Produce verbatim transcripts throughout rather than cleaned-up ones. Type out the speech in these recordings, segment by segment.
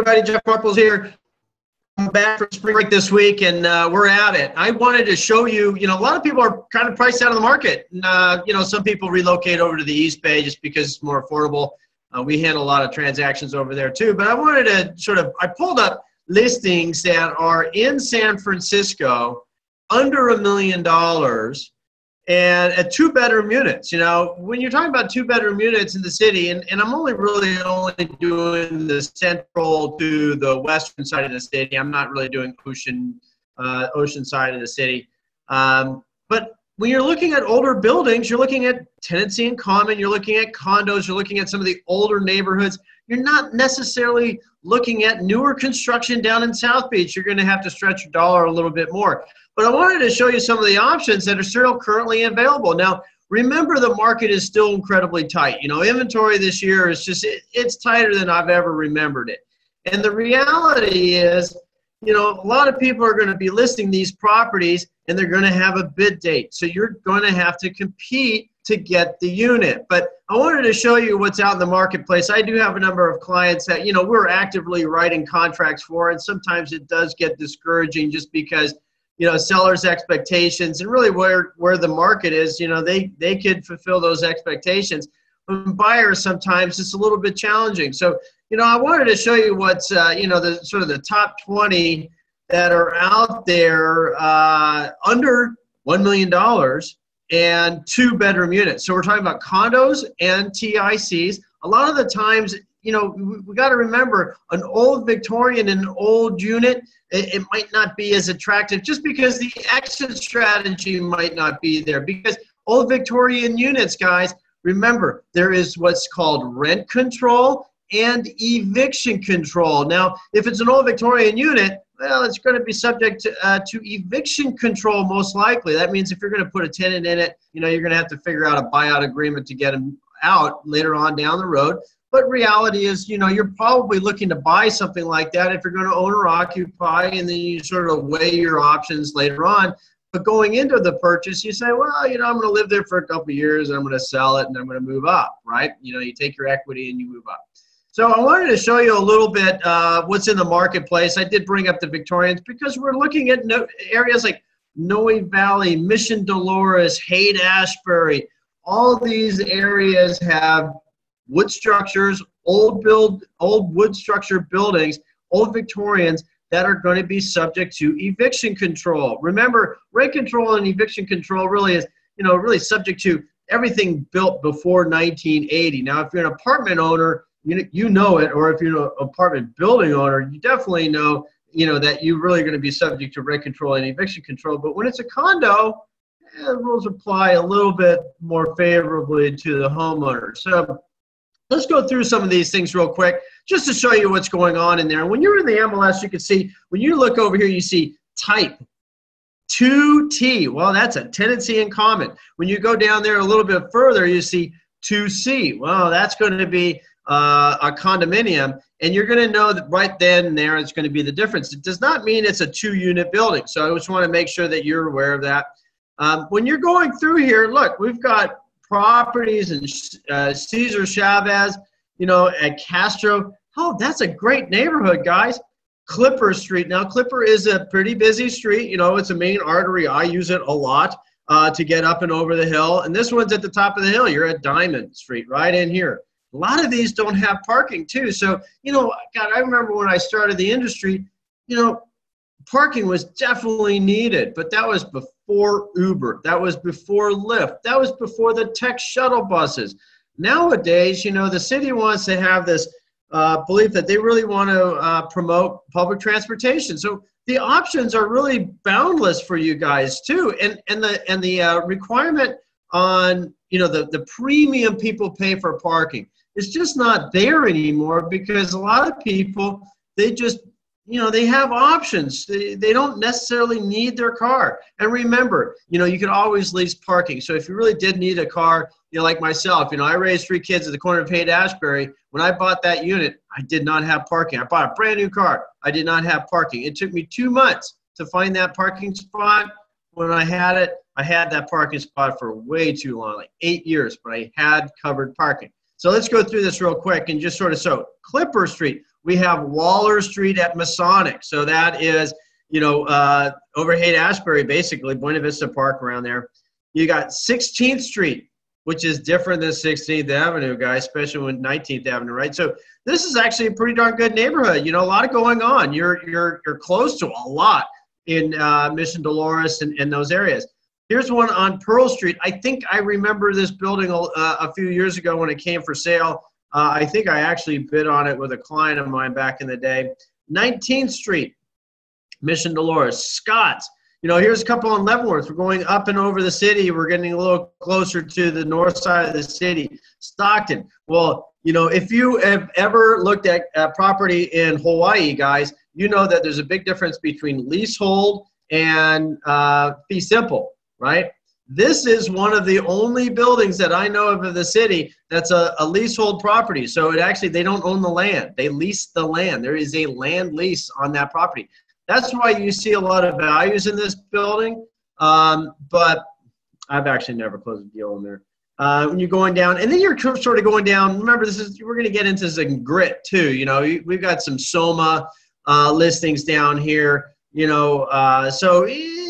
everybody, Jeff Marples here. I'm back from spring break this week, and uh, we're at it. I wanted to show you, you know, a lot of people are kind of priced out of the market. And, uh, you know, some people relocate over to the East Bay just because it's more affordable. Uh, we handle a lot of transactions over there too. But I wanted to sort of, I pulled up listings that are in San Francisco under a million dollars and at two bedroom units. You know, when you're talking about two bedroom units in the city, and, and I'm only really only doing the central to the western side of the city. I'm not really doing ocean, uh, ocean side of the city. Um, but when you're looking at older buildings, you're looking at tenancy in common, you're looking at condos, you're looking at some of the older neighborhoods. You're not necessarily looking at newer construction down in South Beach. You're going to have to stretch your dollar a little bit more. But I wanted to show you some of the options that are still currently available. Now, remember, the market is still incredibly tight. You know, inventory this year is just, it, it's tighter than I've ever remembered it. And the reality is, you know, a lot of people are going to be listing these properties and they're going to have a bid date. So you're going to have to compete to get the unit. But I wanted to show you what's out in the marketplace. I do have a number of clients that, you know, we're actively writing contracts for, and sometimes it does get discouraging just because, you know, sellers' expectations and really where, where the market is, you know, they, they could fulfill those expectations. But buyers, sometimes it's a little bit challenging. So, you know, I wanted to show you what's, uh, you know, the sort of the top twenty that are out there uh, under one million dollars and two bedroom units. So we're talking about condos and T I Cs. A lot of the times, you know, we, we got to remember, an old Victorian and an old unit, it, it might not be as attractive just because the exit strategy might not be there. Because old Victorian units, guys, remember, there is what's called rent control and eviction control. Now, if it's an old Victorian unit, well, it's going to be subject to, uh, to eviction control most likely. That means if you're going to put a tenant in it, you know, you're going to have to figure out a buyout agreement to get them out later on down the road. But reality is, you know, you're probably looking to buy something like that if you're going to own or occupy, and then you sort of weigh your options later on. But going into the purchase, you say, well, you know, I'm going to live there for a couple of years, and I'm going to sell it, and I'm going to move up, right? You know, you take your equity and you move up. So I wanted to show you a little bit uh, what's in the marketplace. I did bring up the Victorians because we're looking at no areas like Noe Valley, Mission Dolores, Haight-Ashbury. All these areas have wood structures, old build, old wood structure buildings, old Victorians that are going to be subject to eviction control. Remember, rent control and eviction control really is, you know, really subject to everything built before nineteen eighty. Now, if you're an apartment owner, you, you know it, or if you're an apartment building owner, you definitely know, you know, that you're really going to be subject to rent control and eviction control. But when it's a condo, eh, the rules apply a little bit more favorably to the homeowner. So let's go through some of these things real quick just to show you what's going on in there. When you're in the M L S, you can see, when you look over here, you see type two T. Well, that's a tenancy in common. When you go down there a little bit further, you see two C. Well, that's going to be uh, a condominium, and you're going to know that right then and there it's going to be the difference. It does not mean it's a two-unit building, so I just want to make sure that you're aware of that. Um, when you're going through here, look, we've got properties in uh, Cesar Chavez, you know, at Castro. Oh, that's a great neighborhood, guys. Clipper Street. Now, Clipper is a pretty busy street. You know, it's a main artery. I use it a lot uh, to get up and over the hill. And this one's at the top of the hill. You're at Diamond Street, right in here. A lot of these don't have parking, too. So, you know, God, I remember when I started the industry, you know, parking was definitely needed, but that was before Uber. That was before Lyft. That was before the tech shuttle buses. Nowadays, you know, the city wants to have this uh, belief that they really want to uh, promote public transportation. So the options are really boundless for you guys too. And, and the, and the uh, requirement on, you know, the, the premium people pay for parking is just not there anymore, because a lot of people, they just, you know, they have options. They, they don't necessarily need their car. And remember, you know, you can always lease parking. So if you really did need a car, you know, like myself, you know, I raised three kids at the corner of Haight-Ashbury. When I bought that unit, I did not have parking. I bought a brand new car. I did not have parking. It took me two months to find that parking spot. When I had it, I had that parking spot for way too long, like eight years, but I had covered parking. So let's go through this real quick and just sort of, so Clipper Street, we have Waller Street at Masonic. So that is, you know, uh, over Haight-Ashbury, basically, Buena Vista Park around there. You got sixteenth Street, which is different than sixteenth Avenue, guys, especially with nineteenth Avenue, right? So this is actually a pretty darn good neighborhood. You know, a lot of going on. You're, you're, you're close to a lot in uh, Mission Dolores and, and those areas. Here's one on Pearl Street. I think I remember this building a, a few years ago when it came for sale. Uh, I think I actually bid on it with a client of mine back in the day. nineteenth Street, Mission Dolores. Scott's. You know, here's a couple on Leavenworth. We're going up and over the city. We're getting a little closer to the north side of the city. Stockton. Well, you know, if you have ever looked at uh, property in Hawaii, guys, you know that there's a big difference between leasehold and uh, fee simple. Right? This is one of the only buildings that I know of in the city that's a, a leasehold property. So it actually, they don't own the land. They lease the land. There is a land lease on that property. That's why you see a lot of values in this building. Um, but I've actually never closed a deal in there. Uh, when you're going down, and then you're sort of going down, remember, this is, we're going to get into some grit too. You know, we've got some Soma uh, listings down here, you know, uh, so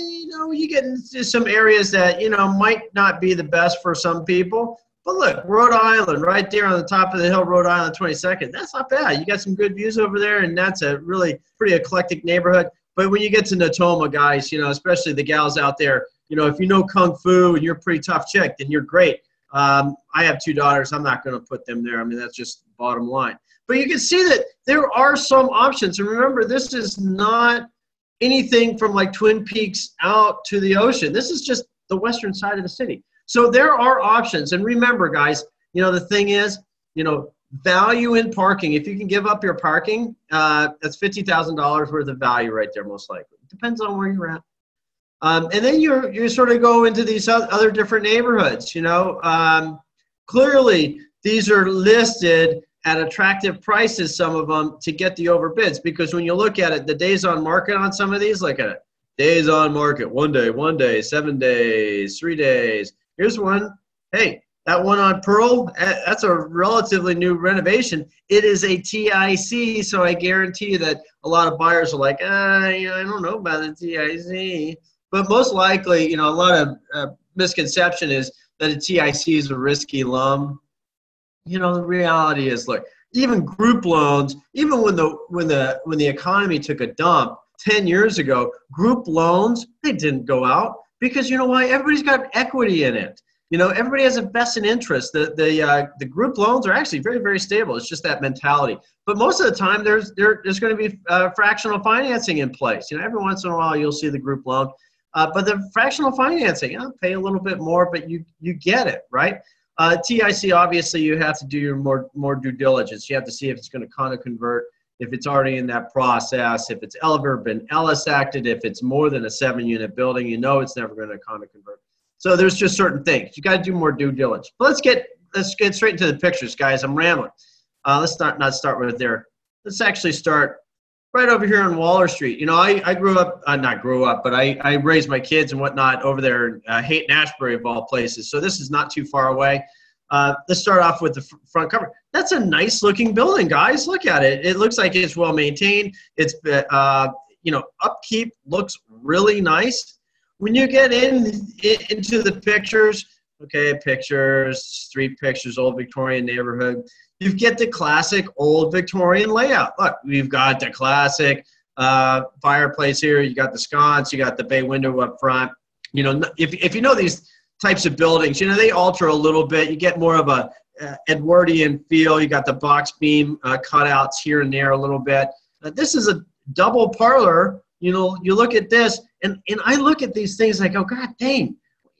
you get into some areas that, you know, might not be the best for some people. But look, Rhode Island, right there on the top of the hill, Rhode Island twenty-second, that's not bad. You got some good views over there, and that's a really pretty eclectic neighborhood. But when you get to Natoma, guys, you know, especially the gals out there, you know, if you know Kung Fu and you're a pretty tough chick, then you're great. Um, I have two daughters. I'm not going to put them there. I mean, that's just bottom line. But you can see that there are some options. And remember, this is not anything from like Twin Peaks out to the ocean. This is just the western side of the city. So there are options. And remember, guys, you know, the thing is, you know, value in parking. If you can give up your parking, uh, that's fifty thousand dollars worth of value right there, most likely. Depends on where you're at. Um, and then you're, you sort of go into these other different neighborhoods, you know. Um, clearly, these are listed at attractive prices, some of them, to get the overbids, because when you look at it, the days on market on some of these, like a days on market, one day, one day, seven days, three days. Here's one. Hey, that one on Pearl, that's a relatively new renovation. It is a T I C, so I guarantee you that a lot of buyers are like, ah, you know, I don't know about the T I C. But most likely, you know, a lot of uh, misconception is that a T I C is a risky loan. You know, the reality is, look, even group loans, even when the when the when the economy took a dump ten years ago, group loans, they didn't go out because, you know why? Everybody's got equity in it. You know, everybody has a vested interest. The the uh, the group loans are actually very, very stable. It's just that mentality. But most of the time, there's there, there's going to be uh, fractional financing in place. You know, every once in a while, you'll see the group loan. Uh, but the fractional financing, you know, pay a little bit more, but you you get it, right? Uh, T I C, obviously, you have to do your more more due diligence. You have to see if it's going to kind of convert, if it's already in that process, if it's ever been Ellis acted, if it's more than a seven-unit building, you know it's never going to kind of convert. So there's just certain things. You got to do more due diligence. But let's get let's get straight into the pictures, guys. I'm rambling. Uh, let's not not start with there. Let's actually start right over here on Waller Street. You know, I, I grew up, uh, not grew up, but I, I raised my kids and whatnot over there in uh, Haight-Ashbury of all places. So this is not too far away. Uh, let's start off with the fr front cover. That's a nice looking building, guys. Look at it. It looks like it's well maintained. It's, uh, you know, upkeep looks really nice. When you get in, in into the pictures, okay, pictures, street pictures, old Victorian neighborhood, you get the classic old Victorian layout. Look, we've got the classic uh, fireplace here. You got the sconce. You got the bay window up front. You know, if, if you know these types of buildings, you know, they alter a little bit. You get more of a uh, Edwardian feel. You got the box beam uh, cutouts here and there a little bit. Uh, this is a double parlor. You know, you look at this, and, and I look at these things like, oh, God dang.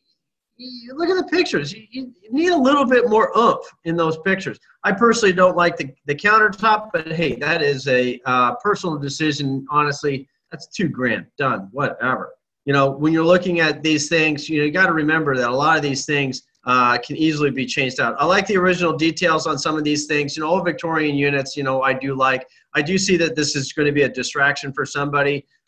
You look at the pictures. You, you need a little bit more oomph in those pictures. I personally don't like the, the countertop, but hey, that is a uh, personal decision. Honestly, that's two grand. Done. Whatever. You know, when you're looking at these things, you know, you got to remember that a lot of these things uh, can easily be changed out. I like the original details on some of these things. You know, old Victorian units, you know, I do like. I do see that this is going to be a distraction for somebody.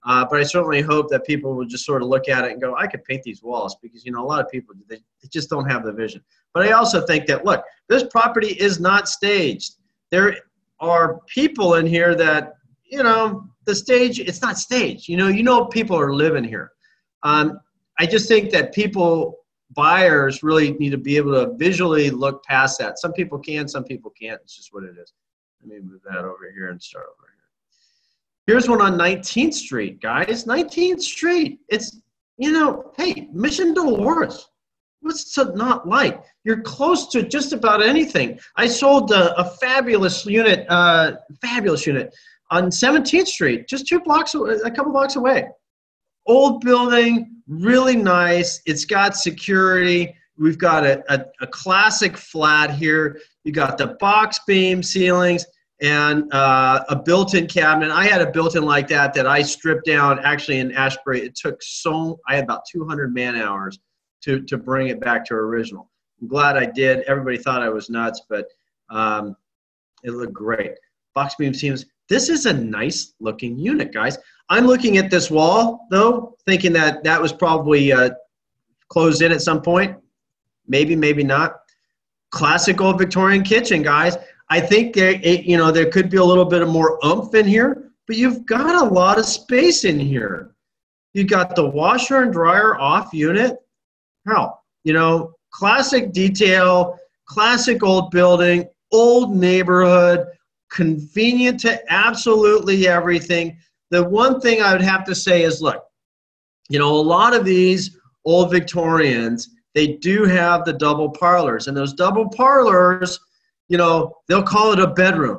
Uh, but I certainly hope that people will just sort of look at it and go, I could paint these walls, because, you know, a lot of people, they, they just don't have the vision. But I also think that, look, this property is not staged. There are people in here that, you know, the stage, it's not staged. You know, you know, people are living here. Um, I just think that people, buyers really need to be able to visually look past that. Some people can, some people can't. It's just what it is. Let me move that over here and start over here. Here's one on nineteenth street, guys. nineteenth street. It's, you know, hey, Mission Dolores. What's to not like? You're close to just about anything. I sold a, a fabulous unit, uh, fabulous unit on seventeenth street, just two blocks, a couple blocks away. Old building, really nice. It's got security. We've got a, a, a classic flat here. You got the box beam ceilings and uh, a built-in cabinet. I had a built-in like that that I stripped down actually in Ashbury. It took so, I had about two hundred man hours to, to bring it back to original. I'm glad I did. Everybody thought I was nuts, but um, it looked great. Box beam ceilings. This is a nice looking unit, guys. I'm looking at this wall, though, thinking that that was probably uh, closed in at some point. Maybe, maybe not. Classic old Victorian kitchen, guys. I think there, it, you know, there could be a little bit of more oomph in here, but you've got a lot of space in here. You got the washer and dryer off unit. How? You know, classic detail, classic old building, old neighborhood, convenient to absolutely everything. The one thing I would have to say is, look, you know, a lot of these old Victorians, they do have the double parlors, and those double parlors, you know, they'll call it a bedroom.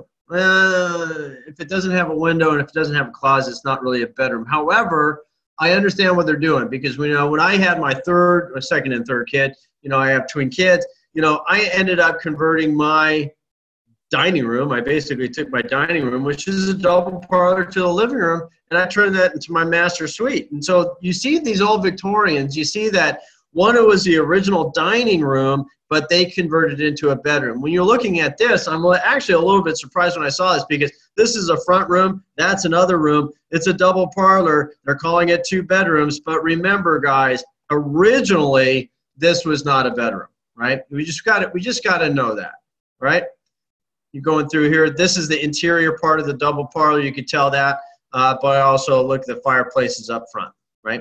Uh, if it doesn't have a window and if it doesn't have a closet, it's not really a bedroom. However, I understand what they're doing, because we know when I had my third or second and third kid, you know, I have twin kids, you know, I ended up converting my dining room. I basically took my dining room, which is a double parlor, to the living room, and I turned that into my master suite. And so you see these old Victorians, you see that one, it was the original dining room, but they converted it into a bedroom. When you're looking at this, I'm actually a little bit surprised when I saw this, because this is a front room, that's another room, it's a double parlor, they're calling it two bedrooms. But remember, guys, originally this was not a bedroom, right? We just got it, we just got to know that, right? You're going through here, this is the interior part of the double parlor, you could tell that, uh, but I also look at the fireplaces up front, right?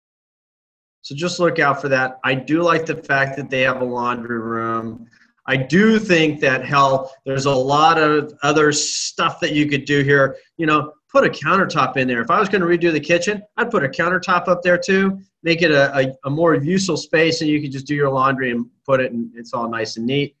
So just look out for that. I do like the fact that they have a laundry room. I do think that, hell, there's a lot of other stuff that you could do here. You know, put a countertop in there. If I was going to redo the kitchen, I'd put a countertop up there too, make it a, a, a more useful space, and you could just do your laundry and put it, and it's all nice and neat.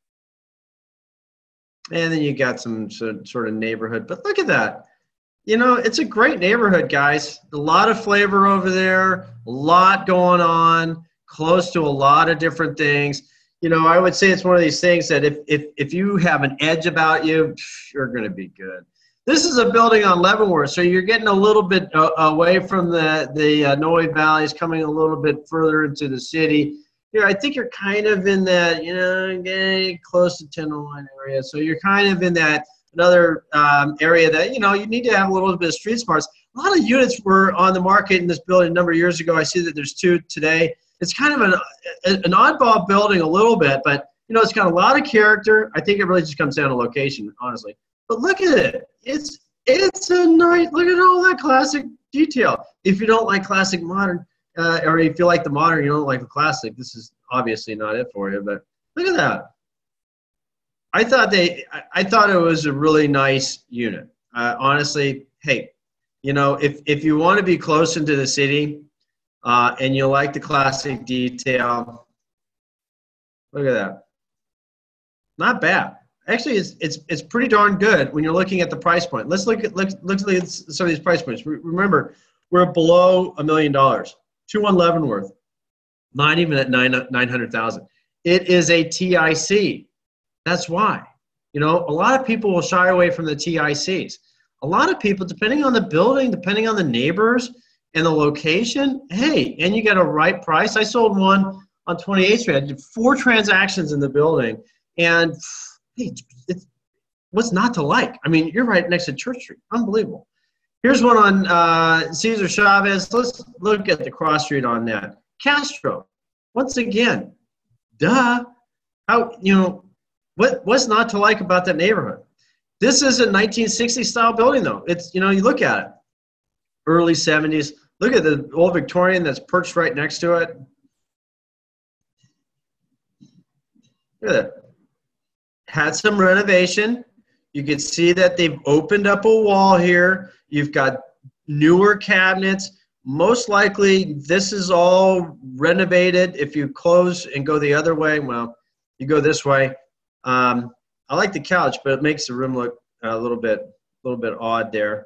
And then you got some sort of neighborhood. But look at that. You know, it's a great neighborhood, guys. A lot of flavor over there, a lot going on, close to a lot of different things. You know, I would say it's one of these things that if, if, if you have an edge about you, you're going to be good. This is a building on Leavenworth, so you're getting a little bit uh, away from the, the uh, Noe Valleys, coming a little bit further into the city. Here, I think you're kind of in that, you know, getting close to Tenderloin area. So you're kind of in that another um, area that, you know, you need to have a little bit of street smarts. A lot of units were on the market in this building a number of years ago. I see that there's two today. It's kind of an, an oddball building a little bit, but, you know, it's got a lot of character. I think it really just comes down to location, honestly. But look at it. It's, it's a nice, look at all that classic detail. If you don't like classic modern, uh, or if you like the modern, you don't like the classic, this is obviously not it for you, but look at that. I thought they, I thought it was a really nice unit. Uh, honestly, hey, you know, if, if you want to be close into the city uh, and you like the classic detail, look at that. Not bad. Actually, it's, it's, it's pretty darn good when you're looking at the price point. Let's look at, let's, let's look at some of these price points. Remember, we're below a million dollars. two one Leavenworth, not even at nine hundred thousand. It is a T I C. That's why. You know, a lot of people will shy away from the T I Cs. A lot of people, depending on the building, depending on the neighbors and the location, hey, and you get a right price. I sold one on twenty-eighth street. I did four transactions in the building, and hey, it's, what's not to like? I mean, you're right next to Church Street. Unbelievable. Here's one on uh, Cesar Chavez. Let's look at the cross street on that. Castro, once again, duh. How, you know, what, what's not to like about that neighborhood? This is a nineteen sixty style building, though. It's, you know, you look at it, early seventies. Look at the old Victorian that's perched right next to it. Look at that. Had some renovation. You can see that they've opened up a wall here. You've got newer cabinets. Most likely, this is all renovated. If you close and go the other way, well, you go this way. Um, I like the couch, but it makes the room look a little bit, a little bit odd there.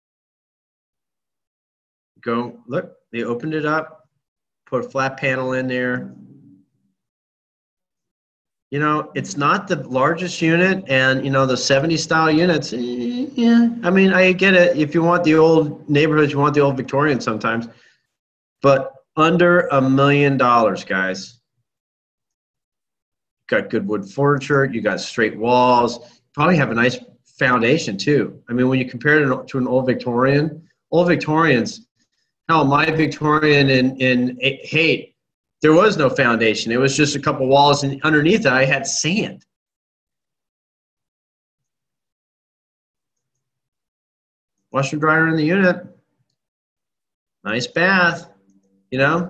Go look. They opened it up, put a flat panel in there. You know, it's not the largest unit, and, you know, the seventy style units, eh, yeah, I mean, I get it. If you want the old neighborhoods, you want the old Victorian sometimes, but under a million dollars, guys. Got good wood furniture, you got straight walls, probably have a nice foundation too. I mean, when you compare it to an old Victorian, old Victorians, hell, my Victorian in, in Haight, there was no foundation. It was just a couple walls, and underneath it, I had sand. Washer dryer in the unit. Nice bath, you know.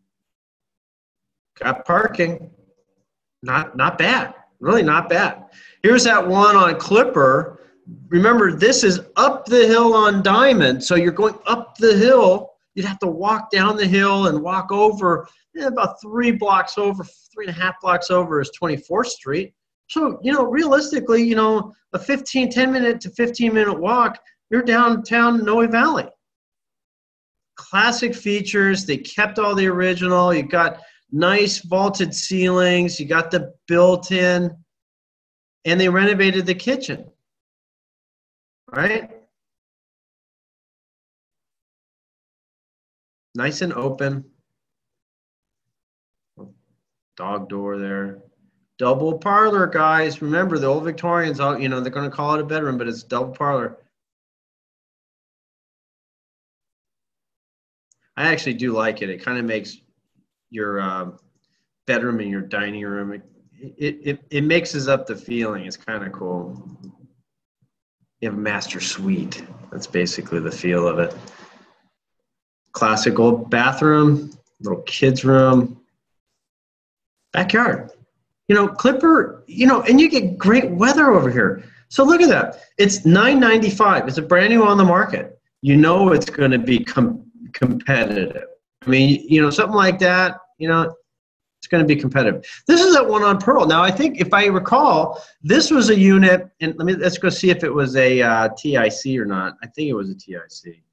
Got parking. Not, not bad. Really not bad. Here's that one on Clipper. Remember, this is up the hill on Diamond, so you're going up the hill. You'd have to walk down the hill and walk over. Yeah, about three blocks over, three and a half blocks over is twenty-fourth street. So, you know, realistically, you know, a fifteen, ten minute to fifteen minute walk, you're downtown Noe Valley. Classic features. They kept all the original. You got nice vaulted ceilings. You got the built-in, and they renovated the kitchen, right? Nice and open. Dog door there. Double parlor, guys. Remember, the old Victorians, you know, they're going to call it a bedroom, but it's double parlor. I actually do like it. It kind of makes your uh, bedroom and your dining room, it, it, it, it mixes up the feeling. It's kind of cool. You have a master suite. That's basically the feel of it. Classic old bathroom, little kids' room. Backyard, you know, Clipper, you know, and you get great weather over here. So look at that. It's nine ninety-five. It's a brand new on the market. You know it's going to be com competitive. I mean, you know, something like that, you know, it's going to be competitive. This is that one on Pearl. Now, I think if I recall, this was a unit, and let me, let's go see if it was a uh, T I C or not. I think it was a T I C.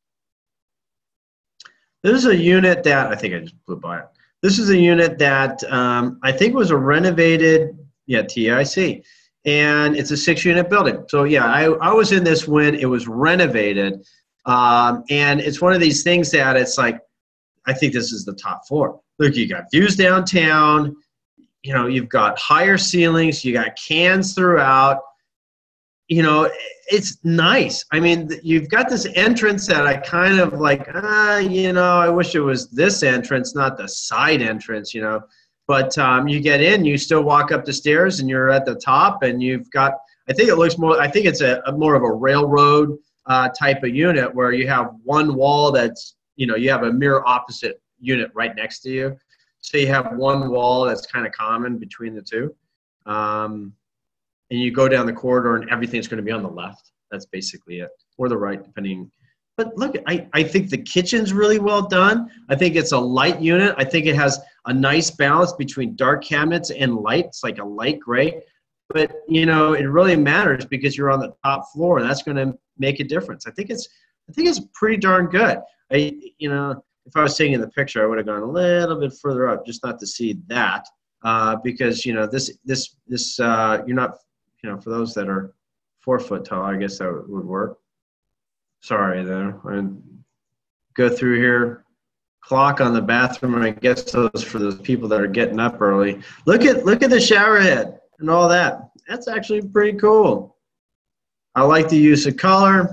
This is a unit that, I think I just blew by it. This is a unit that um, I think was a renovated, yeah, T I C. And it's a six-unit building. So, yeah, I, I was in this when it was renovated. Um, and it's one of these things that it's like, I think this is the top floor. Look, you got views downtown. You know, you've got higher ceilings. You got cans throughout. You know, it's nice. I mean, you've got this entrance that I kind of like, ah, you know, I wish it was this entrance, not the side entrance, you know. But um, you get in, you still walk up the stairs, and you're at the top, and you've got, I think it looks more, I think it's a, a more of a railroad uh, type of unit where you have one wall that's, you know, you have a mirror opposite unit right next to you. So you have one wall that's kind of common between the two. Um, and you go down the corridor and everything's going to be on the left. That's basically it. Or the right, depending. But look, I, I think the kitchen's really well done. I think it's a light unit. I think it has a nice balance between dark cabinets and light. It's like a light gray. But, you know, it really matters because you're on the top floor, and that's going to make a difference. I think it's I think it's pretty darn good. I, you know, if I was sitting in the picture, I would have gone a little bit further up just not to see that uh, because, you know, this, this, this uh, you're not, you know, for those that are four foot tall, I guess that would work. Sorry, there. I go through here. Clock on the bathroom. I guess those for those people that are getting up early. Look at look at the shower head and all that. That's actually pretty cool. I like the use of color.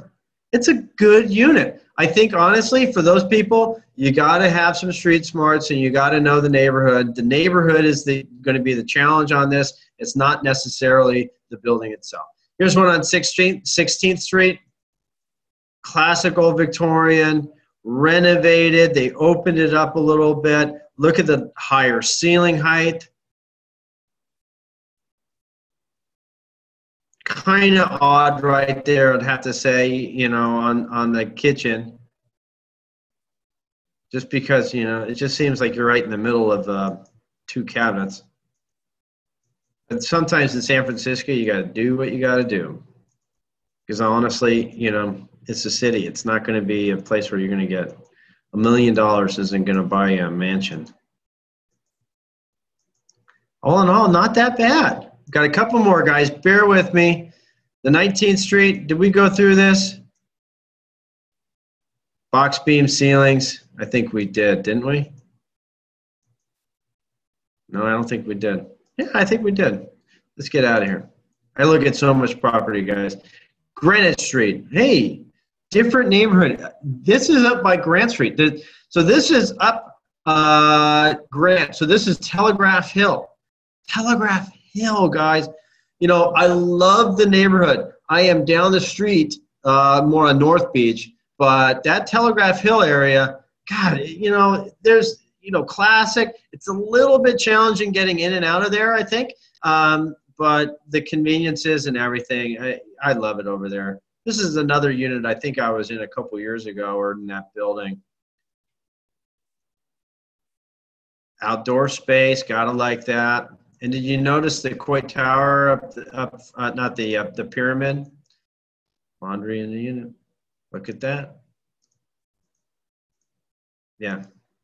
It's a good unit. I think, honestly, for those people, you got to have some street smarts and you got to know the neighborhood. The neighborhood is the, going to be the challenge on this. It's not necessarily the building itself. Here's one on sixteenth Street. Classical Victorian, renovated. They opened it up a little bit. Look at the higher ceiling height. Kind of odd right there, I'd have to say, you know, on, on the kitchen. Just because, you know, it just seems like you're right in the middle of uh, two cabinets. But sometimes in San Francisco, you got to do what you got to do. Because honestly, you know, it's a city. It's not going to be a place where you're going to get a million dollars isn't going to buy you a mansion. All in all, not that bad. Got a couple more, guys. Bear with me. The nineteenth Street, did we go through this? Box beam ceilings. I think we did, didn't we? No, I don't think we did. Yeah, I think we did. Let's get out of here. I look at so much property, guys. Greenwich Street. Hey, different neighborhood. This is up by Grant Street. So this is up uh, Grant. So this is Telegraph Hill. Telegraph Hill, guys. You know, I love the neighborhood. I am down the street, uh, more on North Beach, but that Telegraph Hill area, God, you know, there's, you know, classic. It's a little bit challenging getting in and out of there, I think. Um, but the conveniences and everything, I, I love it over there. This is another unit I think I was in a couple years ago or in that building. Outdoor space, gotta like that. And did you notice the Coit Tower up, the, up uh, not the up the pyramid? Laundry in the unit. Look at that. Yeah.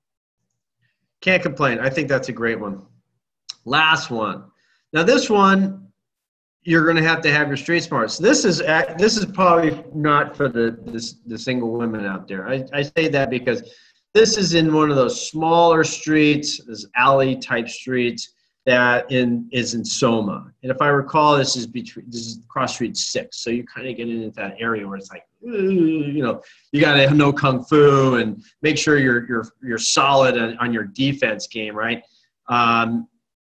Can't complain. I think that's a great one. Last one. Now this one, you're going to have to have your street smarts. This is this is probably not for the the, the single women out there. I, I say that because this is in one of those smaller streets, this alley type streets. That in is in Soma, and if I recall, this is between this is cross street six. So you kind of get into that area where it's like, you know, you got to know kung fu and make sure you're you're you're solid on, on your defense game, right? Um,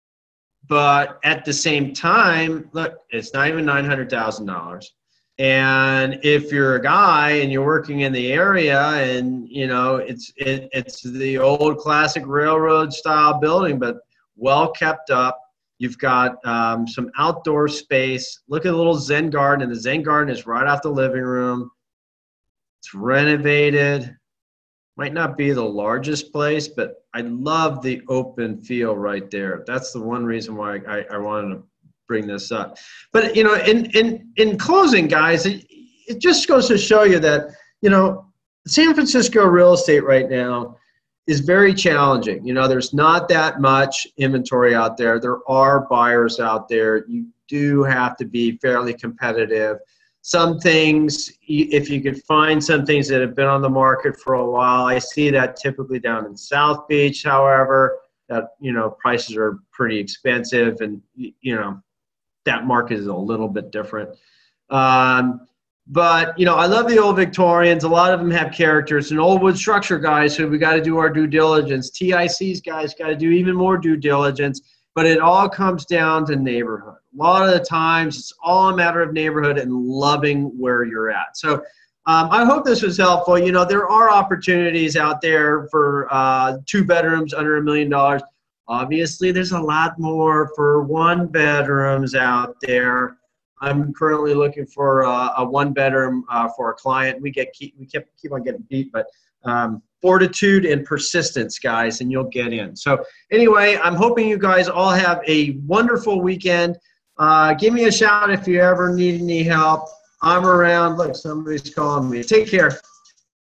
but at the same time, look, it's not even nine hundred thousand dollars. And if you're a guy and you're working in the area, and you know, it's it, it's the old classic railroad style building, but well kept up. You've got um, some outdoor space. Look at the little Zen garden, and the Zen garden is right off the living room. It's renovated. Might not be the largest place, but I love the open feel right there. That's the one reason why I, I wanted to bring this up. But, you know, in, in, in closing, guys, it, it just goes to show you that, you know, San Francisco real estate right now is very challenging. You know, there's not that much inventory out there. There are buyers out there. You do have to be fairly competitive. Some things, if you could find some things that have been on the market for a while, I see that typically down in South Beach, however, that, you know, prices are pretty expensive, and, you know, that market is a little bit different. Um, But, you know, I love the old Victorians. A lot of them have characters. And old wood structure guys, so we got to do our due diligence. T I Cs guys got to do even more due diligence. But it all comes down to neighborhood. A lot of the times, it's all a matter of neighborhood and loving where you're at. So um, I hope this was helpful. You know, there are opportunities out there for uh, two bedrooms under a million dollars. Obviously, there's a lot more for one bedrooms out there. I'm currently looking for uh, a one bedroom uh, for a client. We get keep, we keep keep on getting beat, but um, fortitude and persistence, guys, and you'll get in. So anyway, I'm hoping you guys all have a wonderful weekend. Uh, give me a shout if you ever need any help. I'm around. Look, somebody's calling me. Take care.